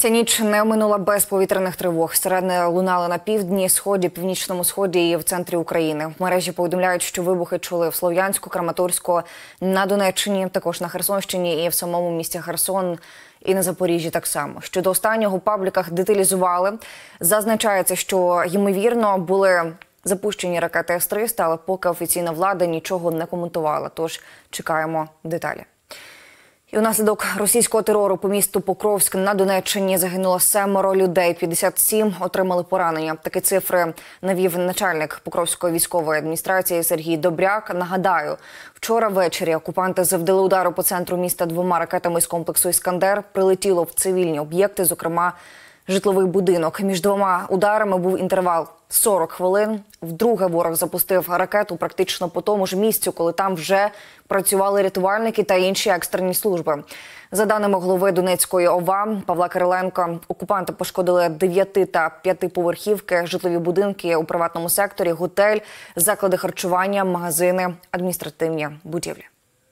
Ця ніч не минула без повітряних тривог. Сирени лунали на півдні, сході, північному сході і в центрі України. В мережі повідомляють, що вибухи чули в Слов'янську, Краматорську, на Донеччині, також на Херсонщині і в самому місті Херсон, і на Запоріжжі так само. Щодо останнього, в пабліках деталізували. Зазначається, що, ймовірно, були запущені ракети С-300, але поки офіційна влада нічого не коментувала. Тож чекаємо деталі. І внаслідок російського терору по місту Покровськ на Донеччині загинуло 7 людей, 57 отримали поранення. Такі цифри навів начальник Покровської військової адміністрації Сергій Добряк. Нагадаю, вчора ввечері окупанти завдали удару по центру міста 2 ракетами з комплексу «Іскандер». Прилетіло в цивільні об'єкти, зокрема житловий будинок. Між 2 ударами був інтервал 40 хвилин. Вдруге ворог запустив ракету практично по тому ж місцю, коли там вже працювали рятувальники та інші екстрені служби. За даними голови Донецької ОВА Павла Кириленка, окупанти пошкодили 9 та 5-поверхівки, житлові будинки у приватному секторі, готель, заклади харчування, магазини, адміністративні будівлі.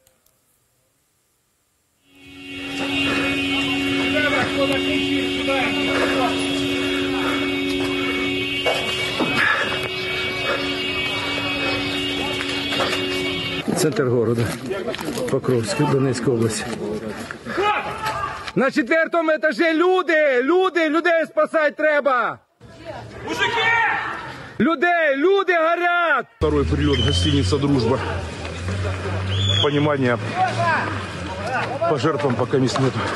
Центр города, Покровськ, Донецької області. На 4-му етажі людей спасати треба! Мужики! Люди горять! Второй прилет, гостиница «Дружба». Понимания по жертвам пока нету.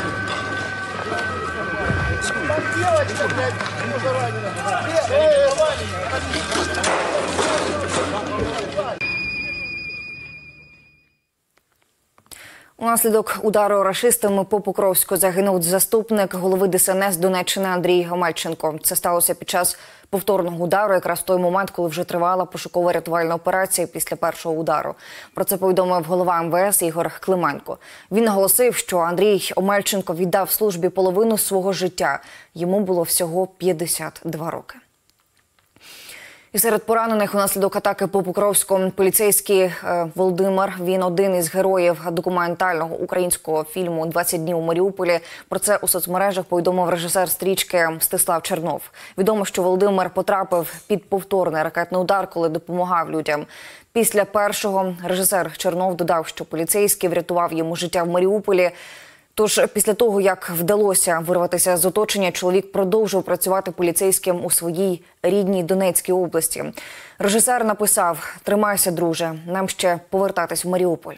Унаслідок удару рашистами по Покровську загинув заступник голови ДСНС Донеччини Андрій Омельченко. Це сталося під час повторного удару, якраз в той момент, коли вже тривала пошуково-рятувальна операція після першого удару. Про це повідомив голова МВС Ігор Клименко. Він наголосив, що Андрій Омельченко віддав службі половину свого життя. Йому було всього 52 роки. І серед поранених унаслідок атаки по Покровську поліцейський Володимир. Він один із героїв документального українського фільму «20 днів у Маріуполі». Про це у соцмережах повідомив режисер стрічки Мстислав Чернов. Відомо, що Володимир потрапив під повторний ракетний удар, коли допомагав людям. Після першого режисер Чернов додав, що поліцейський врятував йому життя в Маріуполі. Тож після того, як вдалося вирватися з оточення, чоловік продовжив працювати поліцейським у своїй рідній Донецькій області. Режисер написав: «Тримайся, друже, нам ще повертатись в Маріуполь».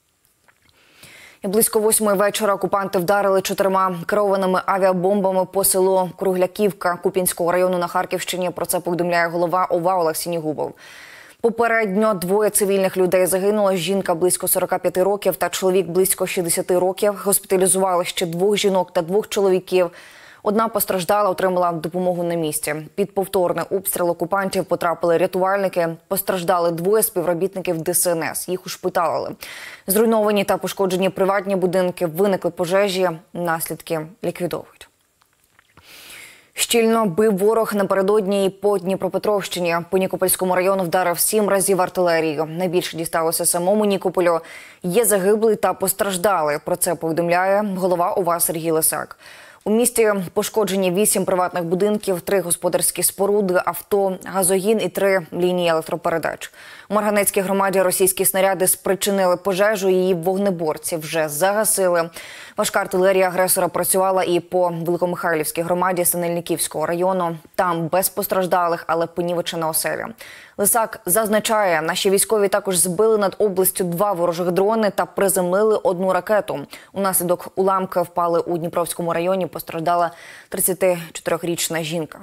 І близько 8-ї вечора окупанти вдарили 4 керованими авіабомбами по селу Кругляківка Куп'янського району на Харківщині. Про це повідомляє голова ОВА Олег Сінігубов. Попередньо 2 цивільних людей загинуло. Жінка близько 45 років та чоловік близько 60 років. Госпіталізували ще 2 жінок та 2 чоловіків. Одна постраждала, отримала допомогу на місці. Під повторний обстріл окупантів потрапили рятувальники. Постраждали 2 співробітників ДСНС. Їх ушпиталили. Зруйновані та пошкоджені приватні будинки, виникли пожежі, наслідки ліквідовують. Щільно бив ворог напередодні і по Дніпропетровщині. По Нікопольському району вдарив 7 разів артилерією. Найбільше дісталося самому Нікополю. Є загиблі та постраждали. Про це повідомляє голова ОВА Сергій Лисак. У місті пошкоджені 8 приватних будинків, 3 господарські споруди, авто, газогін і 3 лінії електропередач. У Марганецькій громаді російські снаряди спричинили пожежу, її вогнеборці вже загасили. Важка артилерія агресора працювала і по Великомихайлівській громаді Синельниківського району. Там без постраждалих, але понівечена оселя. Лисак зазначає, наші військові також збили над областю 2 ворожих дрони та приземлили 1 ракету. Унаслідок уламки впали у Дніпровському районі, постраждала 34-річна жінка.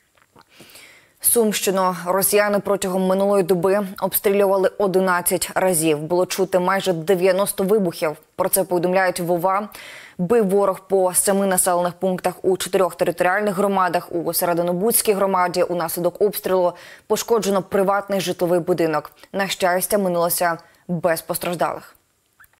Сумщину росіяни протягом минулої доби обстрілювали 11 разів. Було чути майже 90 вибухів. Про це повідомляють в ОВА. Бив ворог по 7 населених пунктах у 4 територіальних громадах. У Серединобудській громаді унаслідок обстрілу пошкоджено приватний житловий будинок. На щастя, минулося без постраждалих.